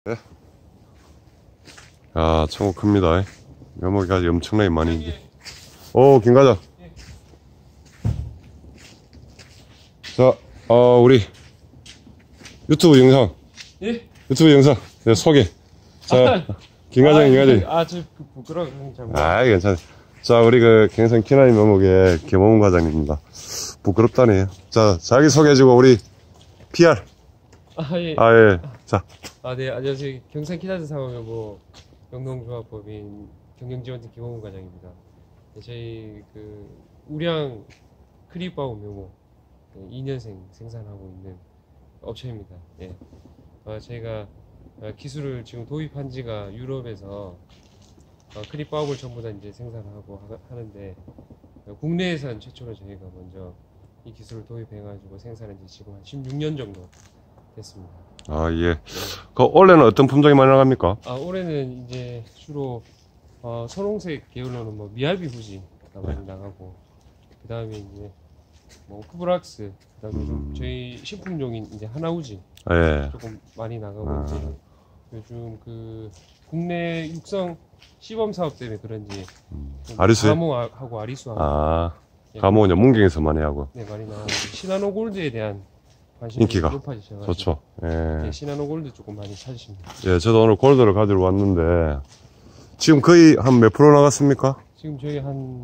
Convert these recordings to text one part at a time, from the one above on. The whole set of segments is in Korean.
네. 야, 청어 큽니다. 묘목이 엄청나게 많이 있는데. 오, 김과장. 자, 우리 유튜브 영상. 예? 유튜브 영상. 네, 소개. 자, 김과장, 김과장. 저 부끄러워. 괜찮아. 자, 우리 경상 키나이 묘목의 김호문 과장입니다. 부끄럽다네. 자, 자기 소개해주고, 우리 PR. 예. 예. 자. 네, 안녕하세요. 경상 키나드 상호묘목 영농조합법인 경영지원팀 김호문 과장입니다. 네, 저희 우량 크리바오 묘목 2년생 생산하고 있는 업체입니다. 예. 저희가 기술을 지금 도입한 지가 유럽에서 크리바오를 전부 다 이제 생산하고 하는데 국내에선 최초로 저희가 먼저 이 기술을 도입해가지고 생산한 지 지금 한 16년 정도 됐습니다. 예. 올해는 어떤 품종이 많이 나갑니까? 올해는 이제 주로 선홍색 계열로는 뭐 미야비 후지가 많이 나가고, 그 다음에 이제 뭐 쿠브락스, 그 다음에 좀 저희 신품종인 이제 하나우지 조금 많이 나가고, 이제 요즘 국내 육성 시범 사업 때문에 그런지 아리수? 가모하고 아리수하고 가모는 문경에서 많이 하고. 네, 많이 나가고 시나노 골드에 대한 관심이 인기가 높아지셔가지고 좋죠. 네, 시나노 골드 조금 많이 찾으십니다. 예, 저도 오늘 골드를 가지러 왔는데 지금 거의 한 몇 프로 나갔습니까? 지금 저희 한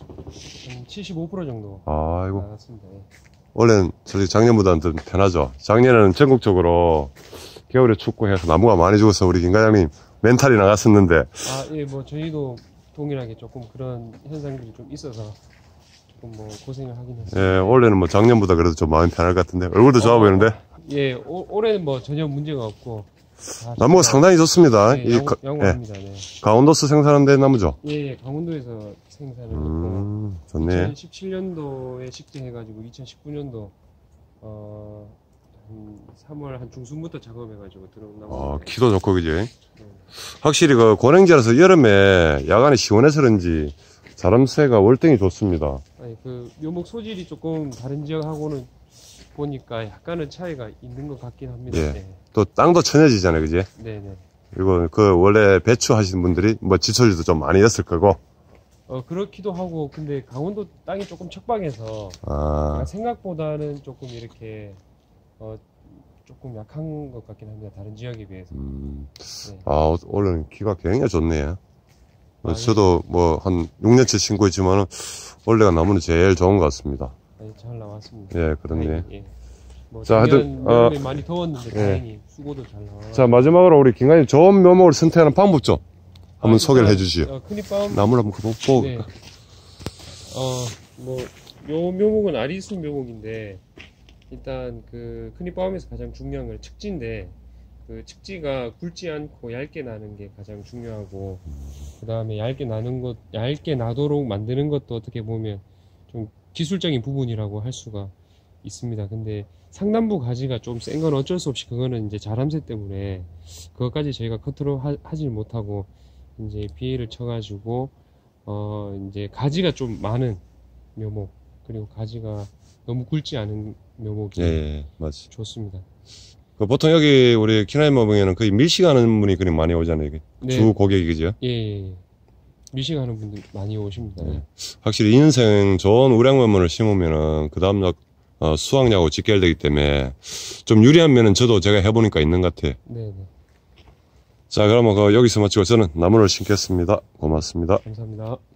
75% 정도 아이고. 나갔습니다. 예. 원래는 솔직히 작년보다는 좀 편하죠. 작년에는 전국적으로 겨울에 춥고 해서 나무가 많이 죽어서 우리 김 과장님 멘탈이 나갔었는데. 예, 뭐 저희도 동일하게 조금 그런 현상들이 좀 있어서 조금 뭐 고생을 하긴 했어요. 예, 올해는 뭐 작년보다 그래도 좀 마음이 편할 것 같은데 얼굴도 좋아 보이는데. 예, 올해는 뭐 전혀 문제가 없고 나무가 상당히 좋습니다. 네, 양호합니다. 네. 강원도에서 생산한 나무죠? 예, 강원도에서 생산을 했고 좋네. 2017년도에 식재해가지고 2019년도 한 3월 한 중순부터 작업해가지고 들어온 나무. 키도 좋고 그지? 네. 확실히 고랭지라서 여름에 야간에 시원해서 그런지 자람쇠가 월등히 좋습니다. 아니 묘목 소질이 조금 다른 지역하고는 보니까 약간은 차이가 있는 것 같긴 합니다. 예. 네. 또 땅도 천여지잖아요, 그지? 네네. 그리고 원래 배추 하시는 분들이 뭐 지철이도 좀 많이 였을 거고. 그렇기도 하고, 근데 강원도 땅이 조금 척박해서 생각보다는 조금 이렇게 조금 약한 것 같긴 합니다. 다른 지역에 비해서. 네. 올해는 기가 굉장히 좋네요. 저도 뭐 한 6년째 신고 있지만은 원래가 나무는 제일 좋은 것 같습니다. 잘 나왔습니다. 예, 그렇네. 예. 뭐 자, 하여튼 여름에 많이 더웠는데 다행히 수고도 잘 나와. 자, 마지막으로 우리 김과장님 좋은 묘목을 선택하는 방법 좀 한번 소개를 해주시오. 크니밤 나무를 한번 보고. 네. 요 묘목은 아리수 묘목인데, 일단 크니밤에서 가장 중요한 건 측지인데, 측지가 굵지 않고 얇게 나는 게 가장 중요하고, 그 다음에 얇게 나도록 만드는 것도 어떻게 보면 좀 기술적인 부분이라고 할 수가 있습니다. 근데 상단부 가지가 좀 센 건 어쩔 수 없이 그거는 이제 자람쇠 때문에 그것까지 저희가 컨트롤 하질 못하고 이제 비해를 쳐가지고 이제 가지가 좀 많은 묘목, 그리고 가지가 너무 굵지 않은 묘목이 맞지. 좋습니다. 보통 여기 우리 키나이 묘목에는 거의 밀식하는 분이 그리 많이 오잖아요. 네. 주 고객이 그죠? 예. 밀식하는 분들 많이 오십니다. 네. 확실히 2년생 좋은 우량면을 심으면은 그 다음날 수확량하고 직결되기 때문에 좀 유리한 면은 저도 제가 해보니까 있는 것 같아요. 네네. 자, 그러면 여기서 마치고 저는 나무를 심겠습니다. 고맙습니다. 감사합니다.